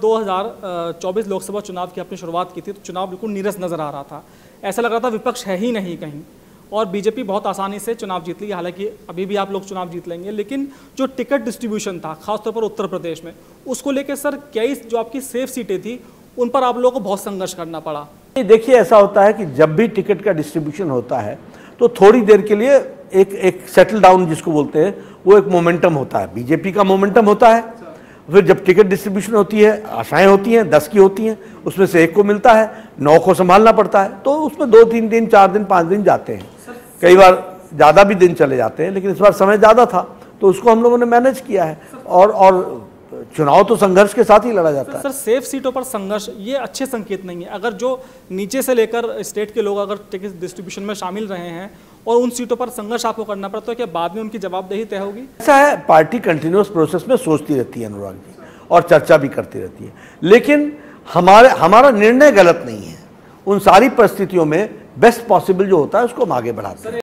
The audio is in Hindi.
2024 लोकसभा चुनाव की आपने शुरुआत की थी तो चुनाव बिल्कुल नीरस नजर आ रहा था। ऐसा लग रहा था विपक्ष है ही नहीं कहीं और बीजेपी बहुत आसानी से चुनाव जीत ली। हालांकि अभी भी आप लोग चुनाव जीत लेंगे, लेकिन जो टिकट डिस्ट्रीब्यूशन था खासतौर पर उत्तर प्रदेश में, उसको लेकर सर कई जो आपकी सेफ सीटें थी उन पर आप लोगों को बहुत संघर्ष करना पड़ा। देखिए, ऐसा होता है कि जब भी टिकट का डिस्ट्रीब्यूशन होता है तो थोड़ी देर के लिए एक सेटल डाउन जिसको बोलते हैं, वो एक मोमेंटम होता है, बीजेपी का मोमेंटम होता है। फिर जब टिकट डिस्ट्रीब्यूशन होती है, आशाएं होती हैं, 10 की होती हैं, उसमें से 1 को मिलता है, 9 को संभालना पड़ता है, तो उसमें 2-3 दिन, 4 दिन, 5 दिन जाते हैं, कई बार ज़्यादा भी दिन चले जाते हैं, लेकिन इस बार समय ज़्यादा था तो उसको हम लोगों ने मैनेज किया है। और चुनाव तो संघर्ष के साथ ही लड़ा जाता है। सर, सेफ सीटों पर संघर्ष ये अच्छे संकेत नहीं है। अगर जो नीचे से लेकर स्टेट के लोग अगर टिकट डिस्ट्रीब्यूशन में शामिल रहे हैं और उन सीटों पर संघर्ष आपको करना पड़ता है, क्या बाद में उनकी जवाबदेही तय होगी? ऐसा है, पार्टी कंटिन्यूअस प्रोसेस में सोचती रहती है अनुराग जी, और चर्चा भी करती रहती है, लेकिन हमारा निर्णय गलत नहीं है। उन सारी परिस्थितियों में बेस्ट पॉसिबल जो होता है उसको हम आगे बढ़ाते हैं।